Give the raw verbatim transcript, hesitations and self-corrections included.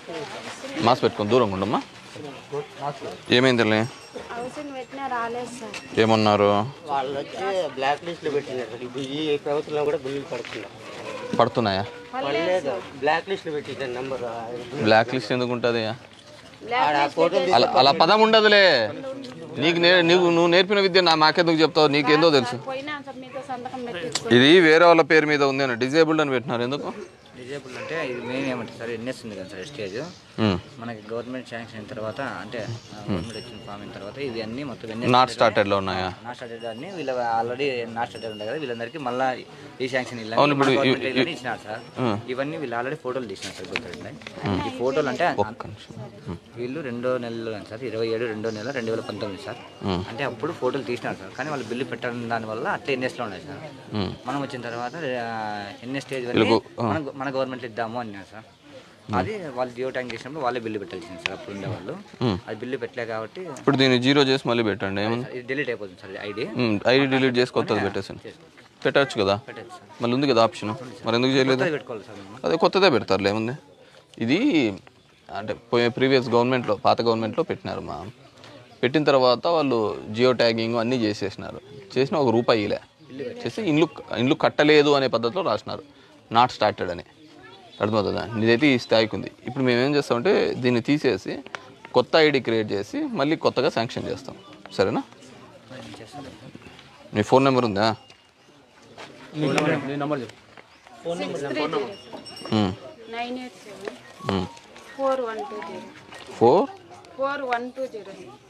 Mask పెట్టుకొని దూరంగా ఉండమ్మా. ఏమైందిలే? ఏమన్నారు? పడుతున్నాయా? బ్లాక్ లిస్ట్ ఎందుకు ఉంటుంది? అలా అలా పదం ఉండదులే. నీకు నే నీకు నువ్వు నేర్పిన విద్య నా మాకెందుకు చెప్తావు? నీకేందో తెలుసు. ఇది వేరే వాళ్ళ పేరు మీద ఉంది అని డిజేబుల్డ్ అని పెట్టినారు ఎందుకు? డిజేబుల్ అంటే ఇది మెయిన్ ఏమంటారు సార్, ఎన్ఎస్ ఉంది కదా సార్ స్టేజ్, మనకి గవర్నమెంట్ శాంక్షన్ అయిన తర్వాత అంటే గవర్నమెంట్ వచ్చిన ఫామ్ అయిన తర్వాత ఇవి అన్నీ మొత్తం నాట్ స్టార్టెడ్లో ఉన్నాయా? నాట్ స్టార్టెడ్ అన్ని వీళ్ళ ఆల్రెడీ నాట్ స్టార్టెడ్ ఉంటాయి కదా, వీళ్ళందరికీ మళ్ళీ ఈ శాంక్షన్ ఇలా ఇచ్చినారు సార్. ఇవన్నీ వీళ్ళు ఆల్రెడీ ఫోటోలు తీసినారు సార్ గుర్తుంటాయి. ఈ ఫోటోలు అంటే వీళ్ళు రెండో నెలలో సార్, ఇరవై ఏడు రెండో నెల రెండు వేల పంతొమ్మిది సార్. అంటే అప్పుడు ఫోటోలు తీసినారు సార్, కానీ వాళ్ళు బిల్లు పెట్టడం దానివల్ల అట్లా ఎన్ఎస్లో ఉన్నాయి సార్. మనం వచ్చిన తర్వాత ఎన్ఎస్ స్టేజ్ మన గవర్నమెంట్ ఇద్దాము అన్నారు సార్. అది వాళ్ళు జియో ట్యాంక్ చేసినప్పుడు వాళ్ళే బిల్లు పెట్టాల్సింది సార్ అప్పుడు ఉండేవాళ్ళు. అది బిల్లు పెట్టలే కాబట్టి ఇప్పుడు దీన్ని జీరో చేసి మళ్ళీ పెట్టండి. ఇది డిలీట్ అయిపోతుంది సార్. ఐడి ఐడి డిలీట్ చేసి కొత్తది పెట్టేసాను. పెట్టచ్చు కదా, మళ్ళీ ఉంది కదా ఆప్షన్. మరి ఎందుకు చేయలేదు? అదే కొత్తదే పెడతారులే, ఏముంది. ఇది అంటే ప్రీవియస్ గవర్నమెంట్లో పాత గవర్నమెంట్లో పెట్టినారు మా పెట్టిన తర్వాత వాళ్ళు జియో ట్యాగింగ్ అన్నీ చేసేసినారు. చేసిన ఒక రూపాయిలే చేసి ఇండ్లు ఇండ్లు కట్టలేదు అనే పద్ధతిలో రాసినారు, నాట్ స్టార్టెడ్ అని. అర్థమవుతుందా? ఇదైతే ఈ స్థాయికి ఉంది. ఇప్పుడు మేము ఏం చేస్తామంటే దీన్ని తీసేసి కొత్త ఐడి క్రియేట్ చేసి మళ్ళీ కొత్తగా శాంక్షన్ చేస్తాం. సరేనా? మీ ఫోన్ నెంబర్ ఉందా? Four four one two zero